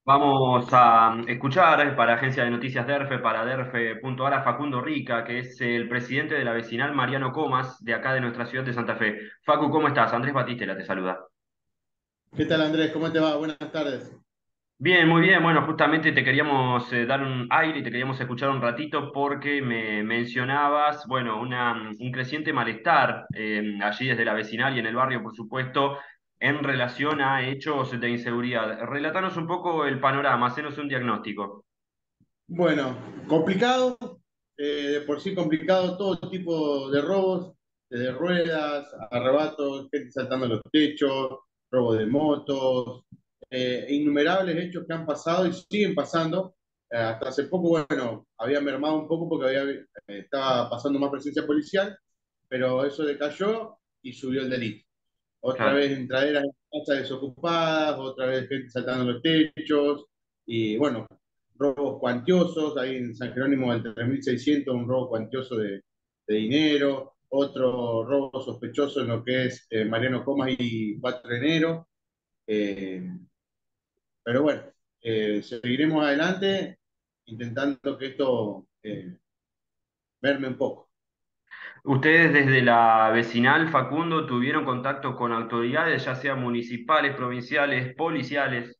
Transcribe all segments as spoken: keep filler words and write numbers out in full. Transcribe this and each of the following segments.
Vamos a escuchar para Agencia de Noticias DERFE, para derfe.ar a Facundo Rica, que es el presidente de la vecinal Mariano Comas, de acá de nuestra ciudad de Santa Fe. Facu, ¿cómo estás? Andrés Batistela te saluda. ¿Qué tal, Andrés? ¿Cómo te va? Buenas tardes. Bien, muy bien. Bueno, justamente te queríamos eh, dar un aire y te queríamos escuchar un ratito porque me mencionabas, bueno, una, un creciente malestar eh, allí desde la vecinal y en el barrio, por supuesto, en relación a hechos de inseguridad. Relatanos un poco el panorama, hacenos un diagnóstico. Bueno, complicado, eh, de por sí complicado todo tipo de robos, desde ruedas, arrebatos, gente saltando los techos, robo de motos, eh, innumerables hechos que han pasado y siguen pasando. Eh, hasta hace poco, bueno, había mermado un poco porque había, eh, estaba pasando más presencia policial, pero eso decayó y subió el delito. Otra Claro. vez entraderas en casas desocupadas, otra vez gente saltando los techos, y bueno, robos cuantiosos, ahí en San Jerónimo del tres mil seiscientos un robo cuantioso de, de dinero, otro robo sospechoso en lo que es eh, Mariano Comas y cuatro de enero, eh, pero bueno, eh, seguiremos adelante intentando que esto eh, merme un poco. Ustedes desde la vecinal, Facundo, tuvieron contacto con autoridades, ya sean municipales, provinciales, policiales.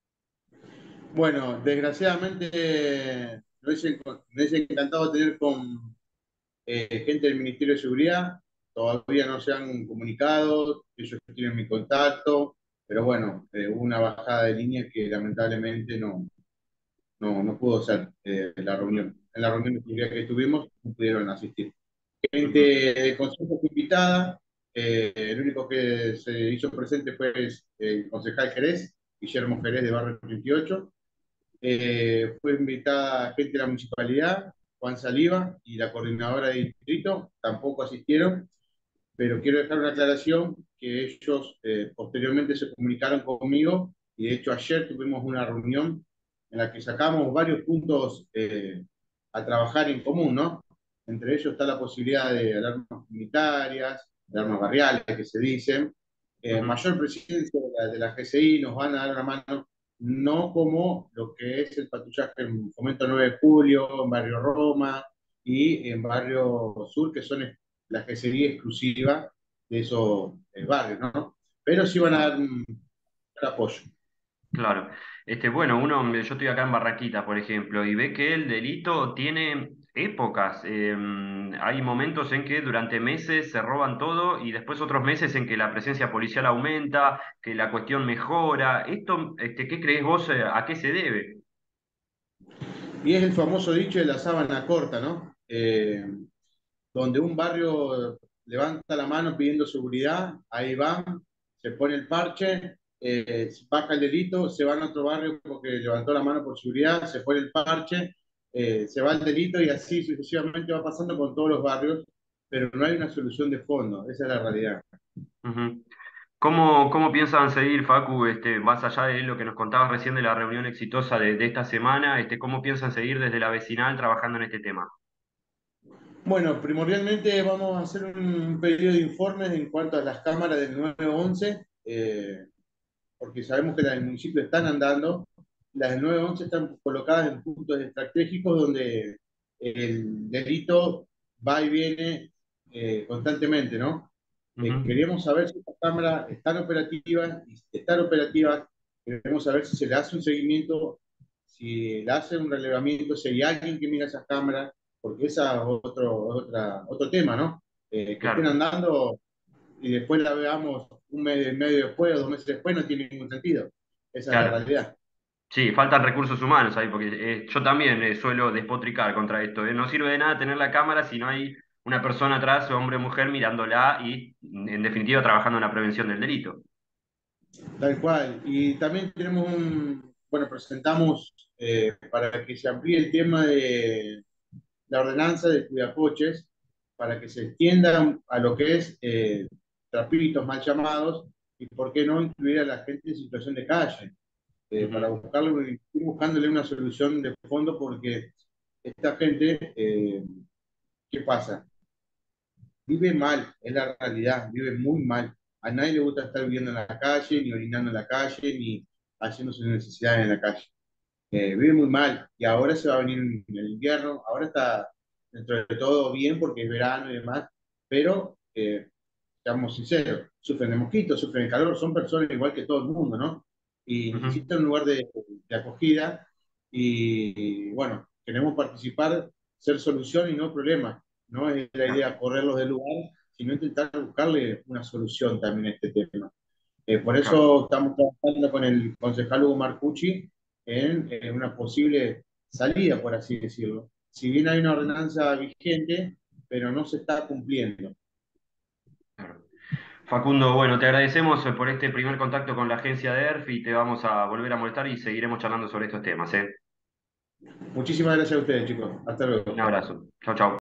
Bueno, desgraciadamente me hubiese, me hubiese encantado tener con eh, gente del Ministerio de Seguridad, todavía no se han comunicado, ellos tienen mi contacto, pero bueno, eh, hubo una bajada de línea que lamentablemente no, no, no pudo ser eh, la reunión. En la reunión de seguridad que tuvimos no pudieron asistir. Gente Ujú. de consejo fue invitada, eh, el único que se hizo presente fue el concejal Jerez, Guillermo Jerez de Barrio treinta y ocho. Eh, fue invitada gente de la municipalidad, Juan Saliva y la coordinadora de distrito, tampoco asistieron, pero quiero dejar una aclaración que ellos eh, posteriormente se comunicaron conmigo y de hecho ayer tuvimos una reunión en la que sacamos varios puntos eh, a trabajar en común, ¿no? Entre ellos está la posibilidad de alarmas comunitarias, alarmas barriales que se dicen, eh, Ujú. mayor presencia de la, de la G C I, nos van a dar una mano, no como lo que es el patrullaje en Fomento nueve de Julio, en Barrio Roma y en Barrio Sur, que son la que sería exclusiva de esos eh, barrios, ¿no? Pero sí van a dar Claro. un, un apoyo. Claro. Este, bueno, uno, yo estoy acá en Barraquita, por ejemplo, y ve que el delito tiene épocas. Eh, hay momentos en que durante meses se roban todo y después otros meses en que la presencia policial aumenta, que la cuestión mejora. Esto, este, ¿qué crees vos, eh, a qué se debe? Y es el famoso dicho de la sábana corta, ¿no? Eh, donde un barrio levanta la mano pidiendo seguridad, ahí van, se pone el parche, eh, baja el delito, se van a otro barrio porque levantó la mano por seguridad, se pone el parche, eh, se va el delito y así sucesivamente va pasando con todos los barrios, pero no hay una solución de fondo, esa es la realidad. Ujú. ¿Cómo, cómo piensan seguir, Facu, este, más allá de lo que nos contabas recién de la reunión exitosa de, de esta semana, este, cómo piensan seguir desde la vecinal trabajando en este tema? Bueno, primordialmente vamos a hacer un pedido de informes en cuanto a las cámaras del nueve once, eh, porque sabemos que las del municipio están andando. Las del nueve once están colocadas en puntos estratégicos donde el delito va y viene eh, constantemente, ¿no? Eh, Ujú. queríamos saber si estas cámaras están operativas, y si están operativas, queremos saber si se le hace un seguimiento, si le hace un relevamiento, si hay alguien que mira esas cámaras, porque esa es otro, otra, otro tema, ¿no? Eh, que estén Claro. andando y después la veamos un mes y medio después o dos meses después no tiene ningún sentido. Esa es la Claro. realidad. Sí, faltan recursos humanos ahí, porque eh, yo también eh, suelo despotricar contra esto. eh. No sirve de nada tener la cámara si no hay una persona atrás, hombre o mujer, mirándola y, en definitiva, trabajando en la prevención del delito. Tal cual. Y también tenemos un, bueno, presentamos eh, para que se amplíe el tema de la ordenanza de cuidacoches, para que se extienda a lo que es eh, trapitos mal llamados y por qué no incluir a la gente en situación de calle, eh, para Ujú. buscarle, ir buscándole una solución de fondo porque esta gente, eh, ¿qué pasa? Vive mal, es la realidad, vive muy mal. A nadie le gusta estar viviendo en la calle, ni orinando en la calle, ni haciendo sus necesidades en la calle. eh, vive muy mal y ahora se va a venir en el invierno, ahora está dentro de todo bien porque es verano y demás, pero eh, seamos sinceros, sufren de mosquitos, sufren de calor, son personas igual que todo el mundo, ¿no? Y Ujú. necesitan un lugar de, de acogida y, bueno, queremos participar, ser solución y no problema. No es la Claro, idea correrlos del lugar, sino intentar buscarle una solución también a este tema. Eh, por claro. eso estamos trabajando con el concejal Hugo Marcucci en, en una posible salida, por así decirlo. Si bien hay una ordenanza vigente, pero no se está cumpliendo. Claro. Facundo, bueno, te agradecemos eh, por este primer contacto con la agencia de E R F y te vamos a volver a molestar y seguiremos charlando sobre estos temas, ¿eh? Muchísimas gracias a ustedes, chicos. Hasta Un luego. abrazo. Chau, chau.